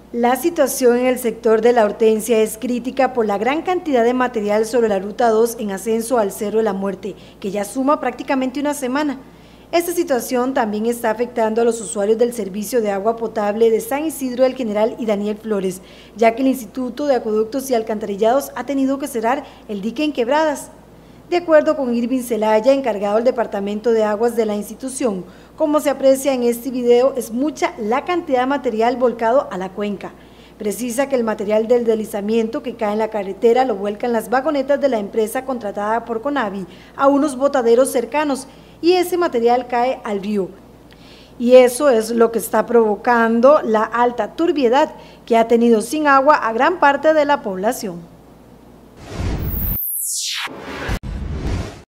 La situación en el sector de la Hortensia es crítica por la gran cantidad de material sobre la Ruta 2 en ascenso al Cerro de la Muerte, que ya suma prácticamente una semana. Esta situación también está afectando a los usuarios del servicio de agua potable de San Isidro del General y Daniel Flores, ya que el Instituto de Acueductos y Alcantarillados ha tenido que cerrar el dique en Quebradas. De acuerdo con Irving Zelaya, encargado del Departamento de Aguas de la institución, como se aprecia en este video, es mucha la cantidad de material volcado a la cuenca. Precisa que el material del deslizamiento que cae en la carretera lo vuelcan las vagonetas de la empresa contratada por Conavi a unos botaderos cercanos y ese material cae al río. Y eso es lo que está provocando la alta turbiedad que ha tenido sin agua a gran parte de la población.